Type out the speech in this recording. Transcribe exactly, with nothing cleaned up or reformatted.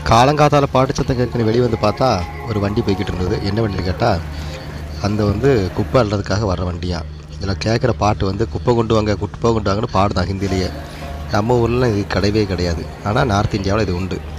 காலங்காத்தால் பாட்டு சத்தம் கேட்கணும் வெளியே வந்து பார்த்தா ஒரு வண்டி போய்கிட்டு இருந்தது. என்ன வண்டின்னு கேட்டால் அந்த வந்து குப்பை அள்ளுறதுக்காக வர்ற வண்டியா. இதில் கேட்குற பாட்டு வந்து குப்பை கொண்டு வாங்க குப்பை கொண்டு வாங்கன்னு பாடுதான் ஹிந்திலேயே. நம்ம ஊர்லாம் இது கிடையவே கிடையாது. ஆனால் நார்த் இந்தியாவில் இது உண்டு.